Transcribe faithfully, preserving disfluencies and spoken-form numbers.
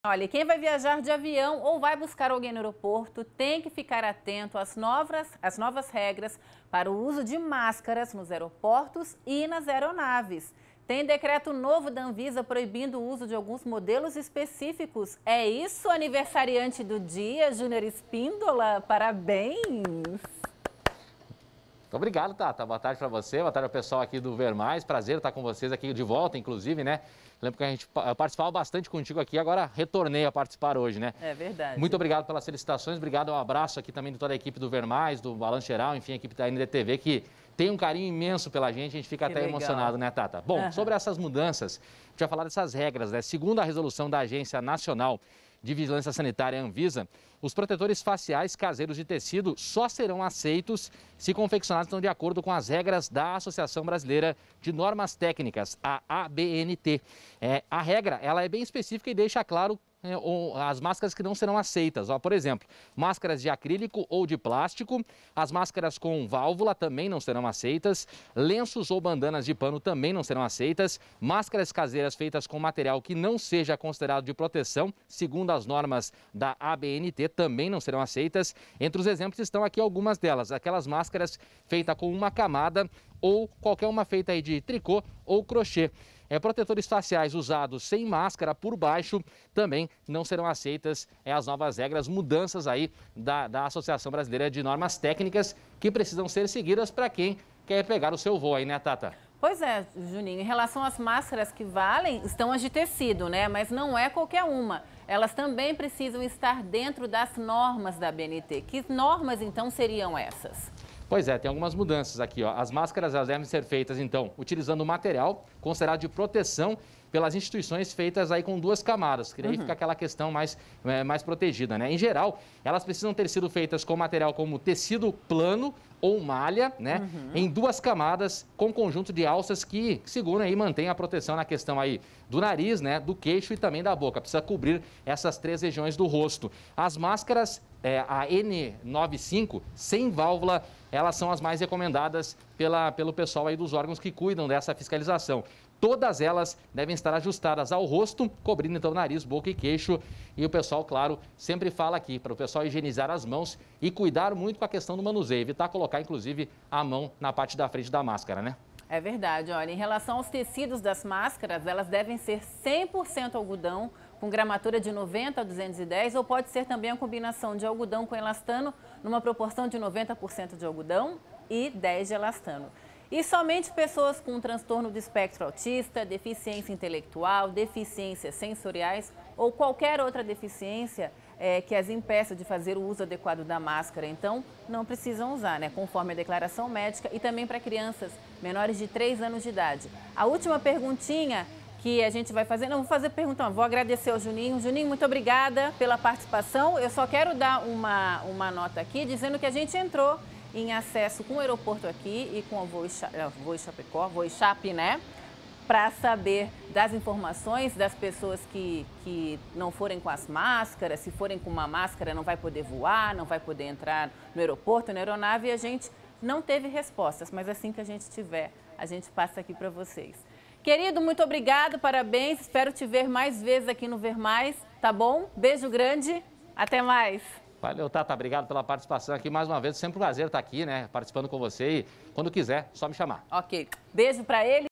Olha, quem vai viajar de avião ou vai buscar alguém no aeroporto tem que ficar atento às novas, às novas regras para o uso de máscaras nos aeroportos e nas aeronaves. Tem decreto novo da Anvisa proibindo o uso de alguns modelos específicos. É isso, aniversariante do dia, Júnior Espíndola. Parabéns! Muito obrigado, Tata. Boa tarde para você, boa tarde ao pessoal aqui do Ver Mais. Prazer estar com vocês aqui de volta, inclusive, né? Lembro que a gente participava bastante contigo aqui, agora retornei a participar hoje, né? É verdade. Muito obrigado pelas felicitações, obrigado, um abraço aqui também de toda a equipe do Ver Mais, do Balanço Geral, enfim, a equipe da N D T V, que tem um carinho imenso pela gente, a gente fica Que até legal. emocionado, né, Tata? Bom, Uhum. sobre essas mudanças, a gente vai falar dessas regras, né? Segundo a resolução da Agência Nacional de Vigilância Sanitária, Anvisa, os protetores faciais caseiros de tecido só serão aceitos se confeccionados estão de acordo com as regras da Associação Brasileira de Normas Técnicas, a A B N T. É, a regra ela é bem específica e deixa claro é, as máscaras que não serão aceitas. Ó, por exemplo, máscaras de acrílico ou de plástico, as máscaras com válvula também não serão aceitas, lenços ou bandanas de pano também não serão aceitas, máscaras caseiras feitas com material que não seja considerado de proteção, segundo as normas da A B N T, também não serão aceitas. Entre os exemplos estão aqui algumas delas, aquelas máscaras feitas com uma camada ou qualquer uma feita aí de tricô ou crochê. É, protetores faciais usados sem máscara por baixo também não serão aceitas. É as novas regras, mudanças aí da, da Associação Brasileira de Normas Técnicas que precisam ser seguidas para quem quer pegar o seu voo aí, né, Tata? Pois é, Juninho, em relação às máscaras que valem, estão as de tecido, né? Mas não é qualquer uma. Elas também precisam estar dentro das normas da A B N T. Que normas, então, seriam essas? Pois é, tem algumas mudanças aqui, ó. As máscaras elas devem ser feitas, então, utilizando material considerado de proteção pelas instituições feitas aí com duas camadas, que daí uhum. fica aquela questão mais, é, mais protegida, né? Em geral, elas precisam ter sido feitas com material como tecido plano ou malha, né? Uhum. Em duas camadas, com conjunto de alças que seguram e mantém a proteção na questão aí do nariz, né? Do queixo e também da boca. Precisa cobrir essas três regiões do rosto. As máscaras, é, a N noventa e cinco, sem válvula, elas são as mais recomendadas pela, pelo pessoal aí dos órgãos que cuidam dessa fiscalização. Todas elas devem estar ajustadas ao rosto, cobrindo então nariz, boca e queixo. E o pessoal, claro, sempre fala aqui para o pessoal higienizar as mãos e cuidar muito com a questão do manuseio, evitar colocar inclusive a mão na parte da frente da máscara, né? É verdade, olha, em relação aos tecidos das máscaras, elas devem ser cem por cento algodão, com gramatura de noventa a duzentos e dez, ou pode ser também a combinação de algodão com elastano, numa proporção de noventa por cento de algodão e dez por cento de elastano. E somente pessoas com transtorno do espectro autista, deficiência intelectual, deficiências sensoriais ou qualquer outra deficiência é, que as impeça de fazer o uso adequado da máscara, então não precisam usar, né? Conforme a declaração médica, e também para crianças menores de três anos de idade. A última perguntinha que a gente vai fazer, não vou fazer pergunta, não, vou agradecer ao Juninho. Juninho, muito obrigada pela participação. Eu só quero dar uma, uma nota aqui dizendo que a gente entrou em acesso com o aeroporto aqui e com o voo Chapecó, voo Chape, né? Para saber das informações das pessoas que, que não forem com as máscaras, se forem com uma máscara não vai poder voar, não vai poder entrar no aeroporto, na aeronave, e a gente não teve respostas, mas assim que a gente tiver, a gente passa aqui para vocês. Querido, muito obrigado, parabéns, espero te ver mais vezes aqui no Ver Mais, tá bom? Beijo grande, até mais! Valeu, Tata, obrigado pela participação aqui mais uma vez, sempre um prazer estar aqui, né, participando com você e quando quiser, só me chamar. Ok, beijo para ele.